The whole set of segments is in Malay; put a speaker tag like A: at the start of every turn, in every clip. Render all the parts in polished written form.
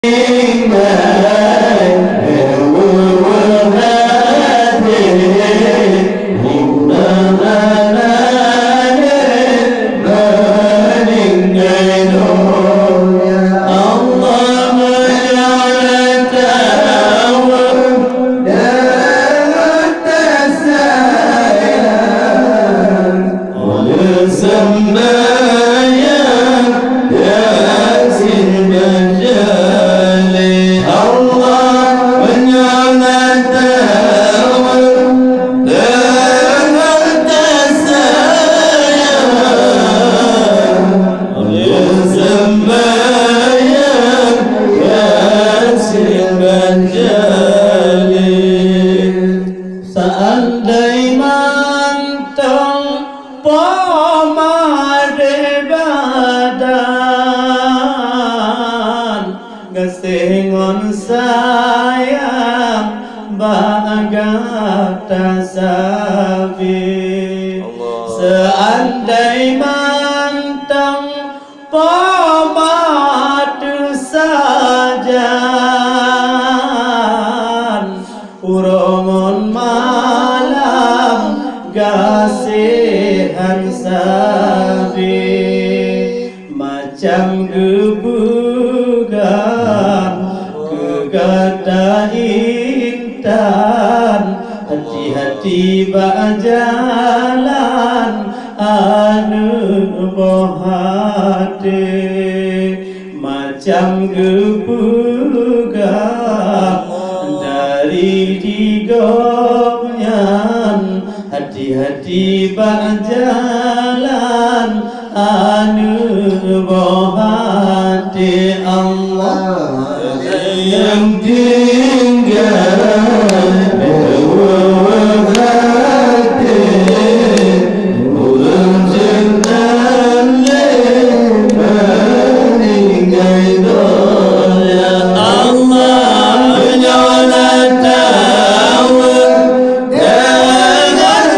A: Kesengon sayang bagat tasabi seandai mantang pamatu sajan urongon malam gasihan sabi macam kegata intan hati-hati berjalan anu bohate macam gebugan dari digomnyan hati-hati berjalan anu bohate Allah yang tinggal berbuat hati bulan jenang meninggal doa Allah menyala tahu dengan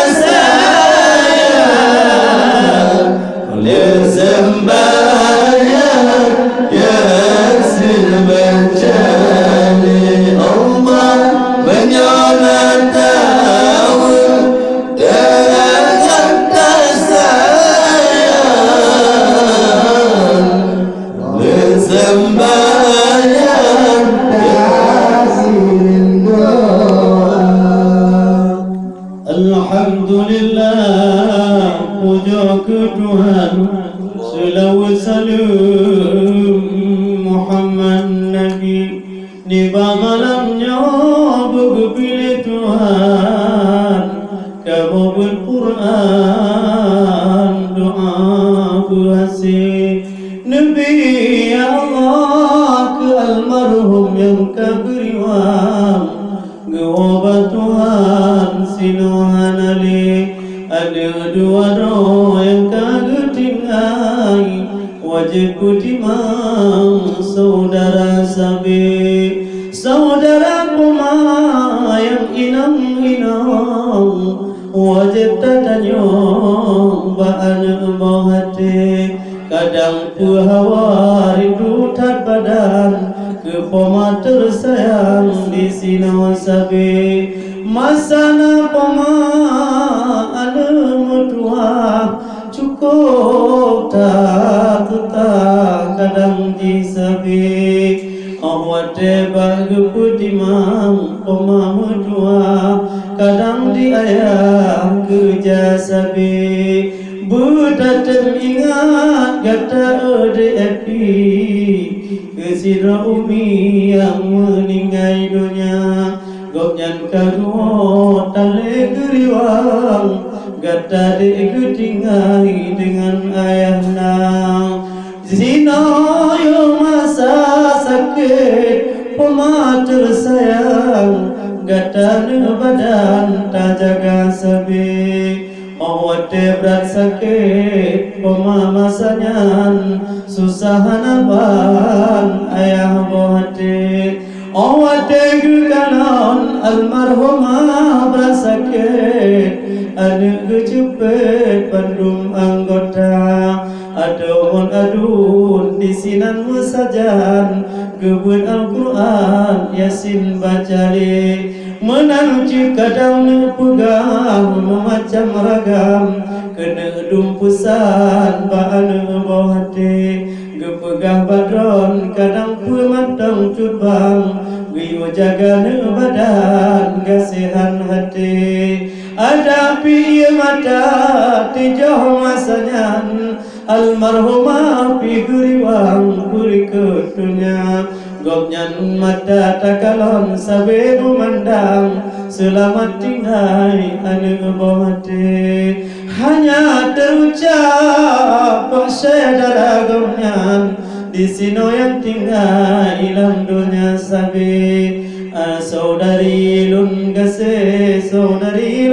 A: sayang oleh sembahyang Yasin mencari Allah menyala tahu dengan sayang oleh sembahyang Yasin doa. Alhamdulillah puja ke Tuhan selawat salam Muhammad Nabi di malamnya berpilih Tuhan kamu berquran doa berhasil Nabi ya Allah ke almarhum yang keberiwan geobat Tuhan sinuhan ali ada dua roh yang kagak tinggai wajib kutimang saudara sabi saudara kuma yang inang-inang wajib tatanyong baan bahate kadang hawa rindu tak badan ke poma tersayang di sini sabi masana poma ada mutua cukup tak kadang disabi awate bagi putimang pemamu tua kadang diayah kerja sabi budak teringat kata ODFP kesira umi yang meninggal dunia gopnyan kedua tali geriwang gata diikutingai dengan ayahna zina yo masa sakit pemater sayang gata badan tak jaga sabi awate berat sakit pemamasanya susah naban ayah bohate awate kanan almarhumah berat sakit ada kecepet bandung anggota Adun adun di sinan musajan Gebun Al-Quran Yasin bacali Menanci kadang pegang Macam ragam Kena dumpusan Ba'an bohati Gepegah badron Kadang pemantang cutbang Wiyo jaga badan Kasihan hati Ada pi mata Tijauh masanya Almarhumah pi guriwang Guri ketunya Gopnyan mata takalon Sabe memandang Selamat tinggal anu bohati Hanya terucap Saudara gopnyan Di sino yang tinggal Ilang dunia sabe Saudari lun gase Saudari